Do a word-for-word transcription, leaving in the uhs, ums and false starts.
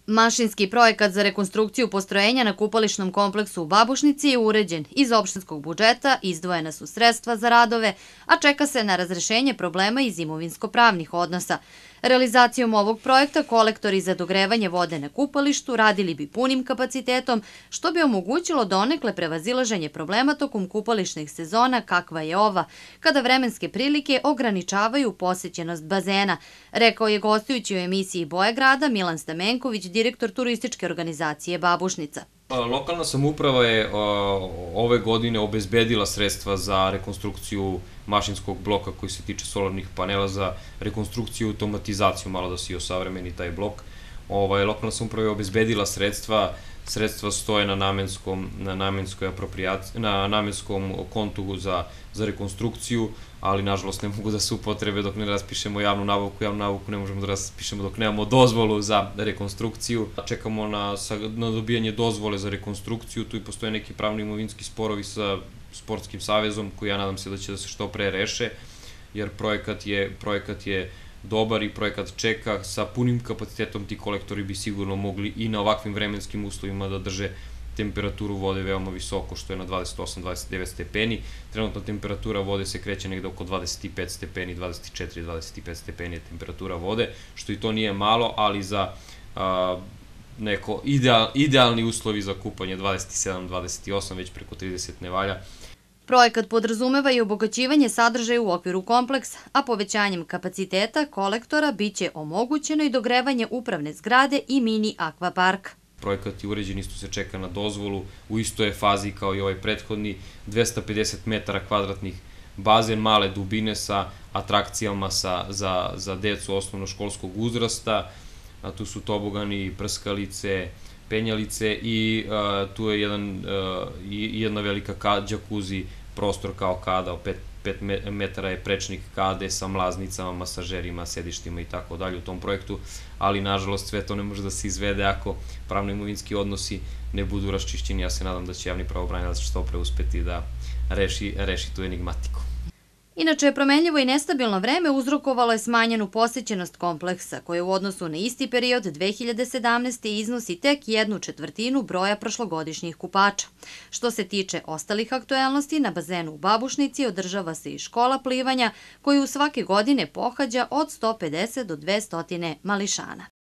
Mašinski projekat za rekonstrukciju postrojenja na kupališnom kompleksu u Babušnici je uređen. Iz opštinskog budžeta izdvojena su sredstva za radove, a čeka se na razrešenje problema iz imovinsko-pravnih odnosa. Realizacijom ovog projekta kolektori za dogrevanje vode na kupalištu radili bi punim kapacitetom, što bi omogućilo donekle prevazilaženje problema tokom kupališnih sezona kakva je ova, kada vremenske prilike ograničavaju posećenost bazena, rekao je gostujući u emisiji Boja grada Milan Stamenković, direktor turističke organizacije Babušnica. Lokalna samouprava je ove godine obezbedila sredstva za rekonstrukciju mašinskog bloka koji se tiče solarnih panela, za rekonstrukciju i automatizaciju, malo da se i osavremeni taj blok. Lokalna samouprava je obezbedila sredstva, sredstva stoje na namenskom, na namenskoj aproprijaciji, na namenskom kontu za, za rekonstrukciju, ali nažalost ne mogu da se upotrebe dok ne raspišemo javnu nabavku. Javnu nabavku ne možemo da raspišemo dok nemamo dozvolu za rekonstrukciju. Čekamo na, na dobijanje dozvole za rekonstrukciju, tu i postoje neki pravno-imovinski sporovi sa Sportskim savezom, koji ja nadam se da će da se što pre reše, jer projekat je, projekat je dobar i projekat čeka. Sa punim kapacitetom ti kolektori bi sigurno mogli i na ovakvim vremenskim uslovima da drže temperaturu vode veoma visoko, što je na dvadeset osam do dvadeset devet stepeni. Trenutna temperatura vode se kreće negde oko dvadeset pet stepeni, dvadeset četiri do dvadeset pet stepeni je temperatura vode, što i to nije malo, ali za a, neko ideal, idealni uslovi za kupanje dvadeset sedam do dvadeset osam, već preko trideset ne valja. Projekat podrazumeva i obogaćivanje sadržaja u okviru kompleksa, a povećanjem kapaciteta kolektora biće omogućeno i dogrevanje upravne zgrade i mini akvaparka. Projekat je uređen, isto se čeka na dozvolu, u istoj je fazi kao i ovaj prethodni, dvesta pedeset metara kvadratnih bazen male dubine sa atrakcijama sa, za, za decu osnovnoškolskog uzrasta, a tu su tobogani, prskalice, penjalice i a, tu je jedan, a, jedna velika džakuzi, prostor kao kada, pet, pet metara je prečnik kade sa mlaznicama, masažerima, sedištima i tako dalje u tom projektu, ali nažalost sve to ne može da se izvede ako pravno-imovinski odnosi ne budu raščišćeni. Ja se nadam da će javni pravobranilac što pre uspeti da reši, reši tu enigmatiku. Inače, promenljivo i nestabilno vreme uzrokovalo je smanjenu posećenost kompleksa, koje u odnosu na isti period dve hiljade sedamnaeste. iznosi tek jednu četvrtinu broja prošlogodišnjih kupača. Što se tiče ostalih aktuelnosti, na bazenu u Babušnici održava se i škola plivanja, koju svake godine pohađa od sto pedeset do dvesta mališana.